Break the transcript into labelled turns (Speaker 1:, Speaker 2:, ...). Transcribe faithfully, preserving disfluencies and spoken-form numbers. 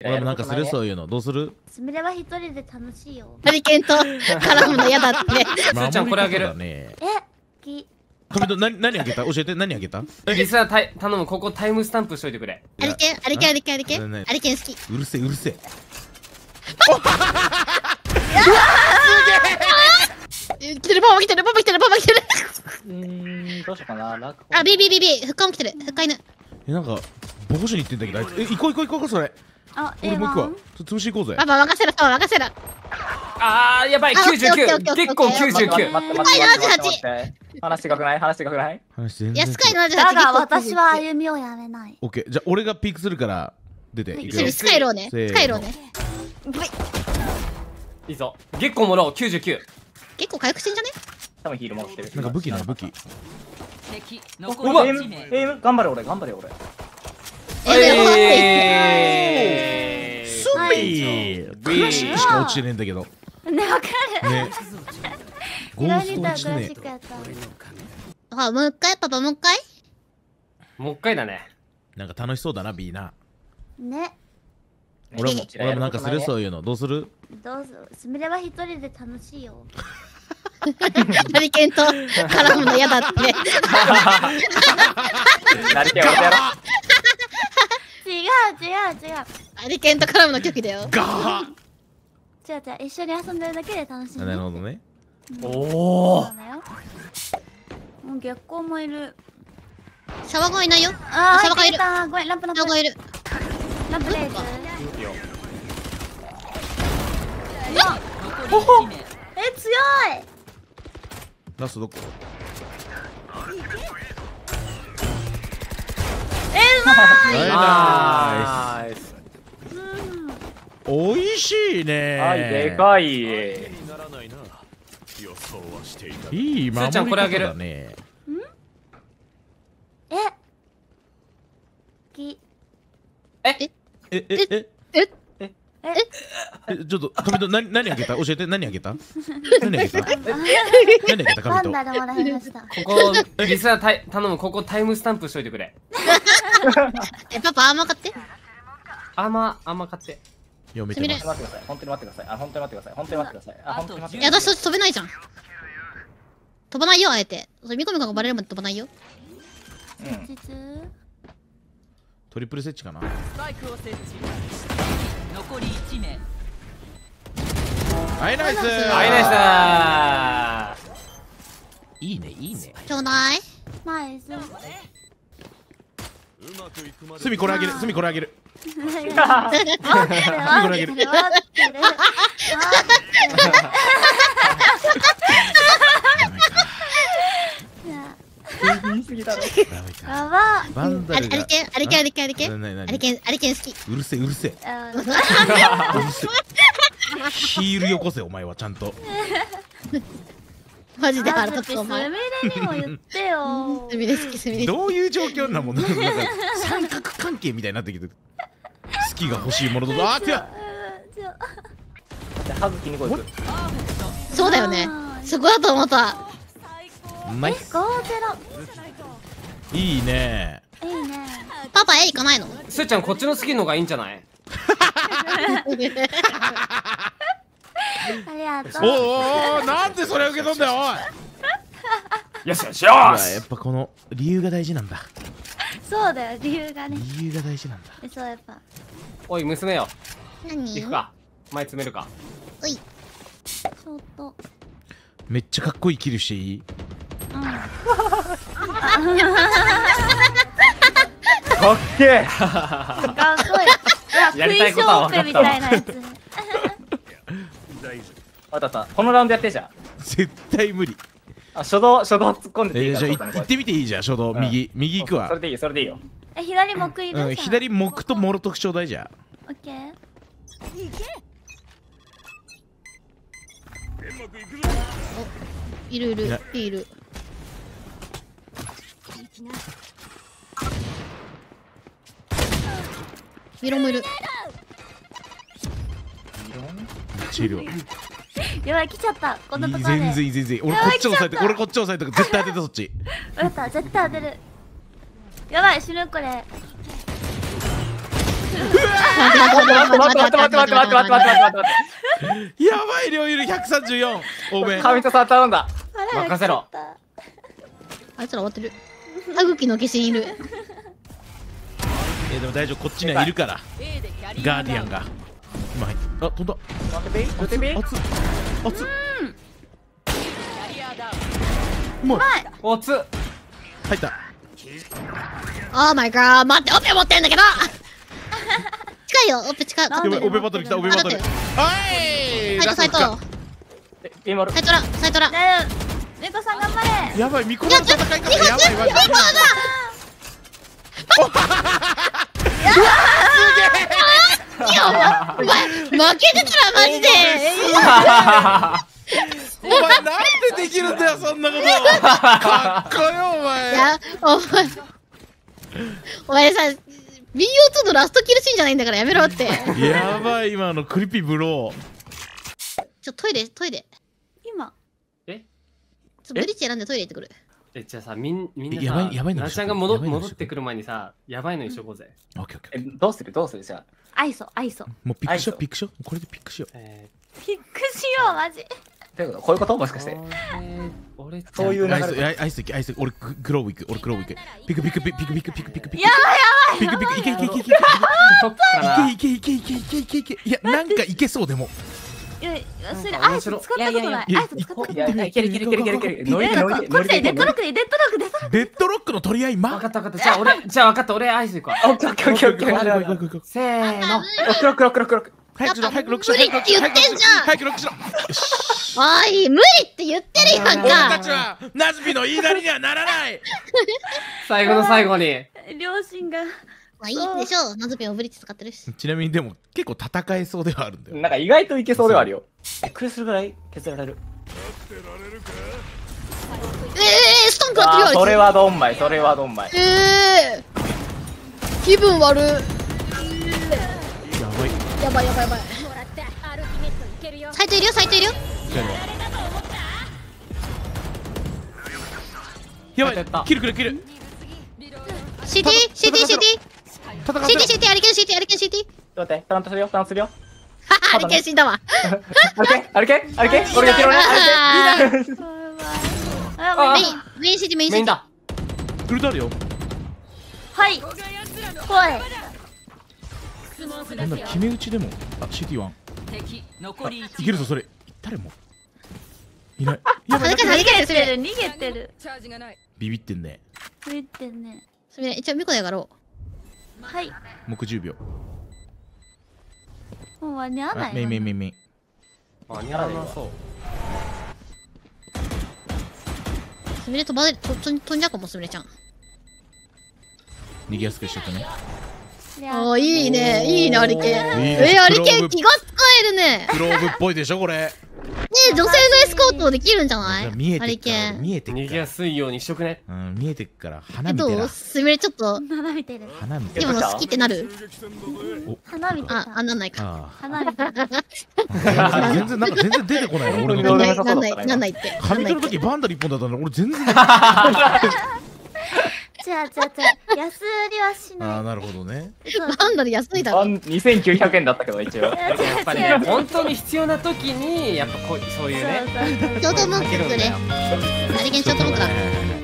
Speaker 1: 俺もなんかするそういうの。どうする？
Speaker 2: すみれは一人で楽しいよ。
Speaker 3: ハリケーンと絡むの嫌だって。
Speaker 4: すーちゃんこれあげる。
Speaker 2: え、き。
Speaker 1: コメント何何あげた？教えて何あげた？
Speaker 4: リスナーたい頼む、ここタイムスタンプしといてくれ。
Speaker 3: ハリケーン、ハリケーン、ハリケーン、ハリケーン、ハリケーン好き。
Speaker 1: うるせえうるせえ。
Speaker 3: 来てる、パパ来てる、パパ来てる、パパ来てる。
Speaker 5: うーん、どうしようかな。楽
Speaker 3: あ、ビビビビ、ふっかも来てる、ふっか犬。
Speaker 1: え、なんかボコしに行ってんだけど、あいつ。え、行こう行こう行こうそれ。
Speaker 2: あ、
Speaker 1: 俺も行くわ。潰し行こうぜ。
Speaker 3: パパ任せろ、パパ任せろ。
Speaker 4: あー、やばい、きゅうじゅうきゅう。結構きゅうじゅうきゅう。
Speaker 5: 待って待って待って待って待って。話違くない？話違くない？
Speaker 1: 話全然。
Speaker 3: 安かいなじゃあ。
Speaker 2: だが私は歩みをやめない。
Speaker 1: オッケー、じゃあ俺がピークするから出て。
Speaker 3: それスカイローね。スカイローね。
Speaker 4: いいぞ。月光もらおう、きゅうじゅうきゅう。
Speaker 3: 結構回復してんじゃね？
Speaker 5: 多分ヒール持ってる。
Speaker 1: なんか武器ない武器。
Speaker 5: うわ、エイム、エイム、頑張れ俺、頑張れ俺。
Speaker 4: えー。
Speaker 1: スミー。クラシックしか落ちてねえんだけど。
Speaker 2: ね、わかる。
Speaker 1: ね。ゴースト落ちてね
Speaker 3: あ、もう一回、パパもう一回。
Speaker 4: もう一回だね。
Speaker 1: なんか楽しそうだな、ビーな。
Speaker 2: ね。
Speaker 1: 俺も俺もなんかするそういうの。どうする？
Speaker 2: どうぞ。すみれは一人で楽しいよ。
Speaker 3: ハリケーンと絡むの嫌だって。
Speaker 5: なりて俺やろ。
Speaker 2: 違う違う違う。
Speaker 3: ハリケーンと絡むの拒否だよ。
Speaker 1: ガハ。
Speaker 2: 違う違う、一緒に遊んでるだけで楽しい。
Speaker 1: なるほどね。
Speaker 4: おお。
Speaker 2: もう月光もいる。
Speaker 3: シャワーがいないよ。
Speaker 2: あ
Speaker 3: シャワーがいる。
Speaker 2: ごめん、ランプランプ。
Speaker 3: シャワーがいる。
Speaker 2: ランプレイズ。え、強い。
Speaker 1: ラストどこ？
Speaker 2: え、うまい。
Speaker 1: ナイス。おいしいね。
Speaker 5: はい、でかい。
Speaker 1: いい守り方だね。
Speaker 2: え。き。
Speaker 4: え
Speaker 1: ええええ
Speaker 3: え
Speaker 2: え
Speaker 1: え、ちょっとコメント何何あげた？教えて何あげた？何あげた？何あげた？
Speaker 2: パン
Speaker 1: コメント。
Speaker 2: ダでもらいました。
Speaker 4: ここ、リスナーたい頼む、ここタイムスタンプしといてくれ。
Speaker 3: え、パパ、アーマー買って。
Speaker 4: あんま、あんま買って。
Speaker 1: 読めてます。
Speaker 5: 待ってください。本当に待ってください。あ、本当に待ってください。本当に待ってください。あ、本当に待ってく
Speaker 3: いや、
Speaker 5: ださい。
Speaker 3: 私飛べないじゃん。飛ばないよ、あえて。それミコミコがバレるまで飛ばないよ。
Speaker 2: 実
Speaker 1: トリプルセッチかな。
Speaker 6: 残りいち名。
Speaker 1: はい、ナイス。
Speaker 4: はい、ナイス。
Speaker 1: いいね、いいね。
Speaker 3: ちょうだい。
Speaker 2: ナイス。
Speaker 1: スミこれあげる。スミこれあげる。
Speaker 2: 待ってる待ってる待ってる。
Speaker 5: 言い過ぎだろ。
Speaker 2: やば。
Speaker 1: バンダルが。
Speaker 3: アリケン、アリケン、アリケン、アリケン。アリケン、アリケン好き。
Speaker 1: うるせえ、うるせえ。
Speaker 2: うん
Speaker 1: うるせえ。ヒールよこせ、お前はちゃんと。
Speaker 3: マジで腹
Speaker 2: だってすみ
Speaker 3: 立つお前。
Speaker 2: れにも言ってよ。
Speaker 3: すみれ好き、すみれ。
Speaker 1: どういう状況なもん。なんか三角関係みたいになってきてる。好きが欲しいものと、あー、違う。
Speaker 5: じゃあ、葉月にこ行く。
Speaker 3: そうだよね。そこだと思った。
Speaker 1: ナイス。
Speaker 2: ゴーゼ
Speaker 1: いいね。
Speaker 2: ロ。いいね。
Speaker 3: パパ、絵行かないの？
Speaker 4: すーちゃん、こっちのスキンの方がいいんじゃない？
Speaker 2: ありがとう。
Speaker 1: おおお、なんでそれ受け取んだよ、おい。
Speaker 4: よしよしよし。
Speaker 1: やっぱこの理由が大事なんだ。
Speaker 2: そうだよ、理由がね。
Speaker 1: 理由が大事なんだ。
Speaker 2: そうやっぱ。
Speaker 4: おい、娘よ。
Speaker 3: 何？
Speaker 4: 行くか。前詰めるか。
Speaker 3: おい。
Speaker 2: ちょっと。
Speaker 1: めっちゃかっこいいキルしていい？
Speaker 2: うん。
Speaker 5: かっけえ。
Speaker 2: かっこいい。
Speaker 4: やりたいことは分かったわ
Speaker 2: みたいなやつ。
Speaker 5: あったあった。このラウンドやってじゃん。
Speaker 1: 絶対無理。
Speaker 5: あ、初動、初動突っ込んでていい
Speaker 1: えー、
Speaker 5: から。
Speaker 1: じゃあ行ってみていいじゃん、初動。右、右行くわ
Speaker 5: それ。でいいよ、それでいいよ。
Speaker 2: え、左木いるじゃん。
Speaker 1: うん、左木とモロ特徴大じゃん。
Speaker 2: オッケー。
Speaker 3: いるいる、いる。ミロもいる。
Speaker 1: めっちゃいるわ。
Speaker 2: やばい、来ちゃった。こんなところで。
Speaker 1: 全然いい、全然いい。俺こっち押さえて、俺こっち押さえて、絶対当ててそっち。
Speaker 2: わかった、絶対当てる。やばい、死ぬこれ。
Speaker 4: 待って待って待って待って待って待って待って待って待って待って。
Speaker 1: やばい量いるひゃくさんじゅうよん。多め。
Speaker 4: 神田さん頼んだ。任せろ。
Speaker 3: あいつら終わってる。歯茎の化身いる。
Speaker 1: えでも大丈夫、こっちにはいるからガーディアンが今入って、あ飛んだ。
Speaker 4: 待ってみ待ってみ。
Speaker 1: 熱っ熱っうまい。
Speaker 4: おつ。
Speaker 1: 入った。
Speaker 3: オーマイガー、待って、オペ持ってんだけど。近いよ、オペ近い。
Speaker 1: やばい、オペバトル来た、オペバトル。はい
Speaker 3: サイトサイト。
Speaker 4: ビーマル。
Speaker 3: サイトラ、サイトラ。
Speaker 2: 猫さん頑張れ。
Speaker 1: やばい、ミコの戦い方やばいやばい。
Speaker 3: ミコだ。いや、お前負けてたらマジで。
Speaker 1: お前なんでできるんだよそんなこと。かっこよお前。
Speaker 3: いや、お前お前さ ビーオーツー のラストキルシーンじゃないんだからやめろって。
Speaker 1: やばい、今のクリピブロー。
Speaker 3: ちょトイレトイレ。
Speaker 2: 今
Speaker 4: え
Speaker 3: ちょブリッジ選んでトイレ行ってくる。
Speaker 4: え、じゃあさ、みんみんな
Speaker 1: やばいやばいの
Speaker 4: なちゃんが戻
Speaker 1: やばいの
Speaker 4: 戻ってくる前にさ、やばいのにしとこうぜ。
Speaker 1: オッケーオッケ
Speaker 4: え、
Speaker 1: ー。
Speaker 4: どうするどうするじゃあ。
Speaker 2: アイソアイソ
Speaker 1: もうピックしよ
Speaker 4: アイス
Speaker 1: うピックしよう。これでピックしよう。
Speaker 4: え
Speaker 2: ピックしようマジ。
Speaker 4: ー、どういうことこういうこともしかして。俺、そういう流
Speaker 1: アイス
Speaker 4: れ。
Speaker 1: アイアイス行けアイス俺ググローブ行く俺グローブ行く。ピクピクピクピクピクピクピクピク。
Speaker 2: やばい
Speaker 1: ピクピクいけいけいけいけい
Speaker 4: そっかな。
Speaker 1: けいけいけいけいけいけいけ。いやなんかいけそうでも。
Speaker 2: やばい。いやそれアイス使ったことない。
Speaker 1: いやいや
Speaker 2: アイス使ったことない。
Speaker 4: いやいや、いけるいけるいけるいけるいける。ノリで
Speaker 2: え
Speaker 4: ノリで
Speaker 2: これでデッドロッ
Speaker 4: ノ
Speaker 2: クでデッドロックでデッドロック。
Speaker 1: デッドロックの取り合いま。
Speaker 4: 分かった分かった。じゃあ俺、じゃあ分かった。俺アイス行くわ。オッケーオッケーオッケーオッケー。あるあるある。せーの。ロックロックロックロック。
Speaker 1: 早くしろ早くロックしろ。
Speaker 3: 無理って言ってんじゃん。
Speaker 1: 早くロックしろ。
Speaker 3: おい無理って言ってるやん
Speaker 1: 俺た
Speaker 3: か。
Speaker 1: ちはナズビの言いなりにはならない。
Speaker 4: 最後の最後に。
Speaker 2: 両親が
Speaker 3: まあいいでしょう。ナズピンをブリッジ使ってるし。
Speaker 1: ちなみにでも結構戦えそうではあるんだよ。
Speaker 4: なんか意外といけそうではあるよ。クリするぐらい削られる。
Speaker 3: ええー、ストン食らってるよあいつ。
Speaker 4: それはどんまい、それはどんまい。
Speaker 3: ええー、気分悪い。
Speaker 1: やばい。
Speaker 3: やばいやばいやばい。サイトいるよサイトいるよ。
Speaker 1: やばい。キルくれキル。
Speaker 3: シティシティシティシティシティシティアリケンシティアリケンシティ。
Speaker 4: ちょっと待って、タラントするよ、タラントするよ。
Speaker 3: ははアリケン死んだわ。
Speaker 4: あれけあれけあれけ俺がキロね。あれけ
Speaker 2: あ
Speaker 3: メインメインシティメインシティ。
Speaker 4: メインだ。
Speaker 1: ウルトあるよ。
Speaker 2: はい怖い。
Speaker 1: なんだ決め打ちでも。あ シーティーワン。いけるぞそれ。誰もいない。やばい。
Speaker 3: あ逃げてる
Speaker 2: 逃げてる逃げてる。
Speaker 1: ビビってんね。
Speaker 2: ビビってんね。
Speaker 3: それ一応ミコでやろう。
Speaker 2: はい
Speaker 1: 目じゅうびょう。
Speaker 2: もう間に合わない。
Speaker 1: メインメインメインメイン。
Speaker 4: あ、似合わなそう。
Speaker 3: すみれ飛ばれと飛んじゃうかもすみれちゃん。
Speaker 1: 逃げやすくしとくね。
Speaker 3: ああいいねいいねアリケン。
Speaker 1: いい
Speaker 3: え
Speaker 1: ね
Speaker 3: ー、アリケン気が使えるね。
Speaker 1: クローブっぽいでしょこれ。
Speaker 3: ねえ女性のエスコートできるんじゃない？
Speaker 1: 見え
Speaker 3: アリ
Speaker 1: てっから
Speaker 3: ケン。
Speaker 1: 見えてっか
Speaker 4: 逃げやすいようにしとくね。
Speaker 1: ら。うん見えてっから花
Speaker 3: えどう？
Speaker 1: 見てら。
Speaker 3: すみれちょっと
Speaker 2: 花見てる。
Speaker 1: 花見てら。
Speaker 3: 今の好きってなる？
Speaker 2: 花見て
Speaker 3: あ
Speaker 2: た。
Speaker 3: あなんないか。
Speaker 1: あ
Speaker 2: 花見てた。
Speaker 1: あ。全然なんか全然出てこないの俺の
Speaker 3: なん
Speaker 1: 時。
Speaker 3: ないなんないなんないって。
Speaker 1: 髪の時バンダリ一本だったの俺全然。
Speaker 2: じゃあじゃあじゃあ安売りはしない。
Speaker 1: ああなるほどね。
Speaker 2: そう
Speaker 3: なんだろ安いだろ。
Speaker 4: にせんきゅうひゃくえんだったけど一応。
Speaker 2: 違う違う
Speaker 4: やっぱりね、本当に必要な時にやっぱこうそういうね。
Speaker 2: そうそうそう
Speaker 3: ちょうど文句作れ。
Speaker 4: かけるんだよ。
Speaker 3: アリケンちょうど文句だ。
Speaker 1: ね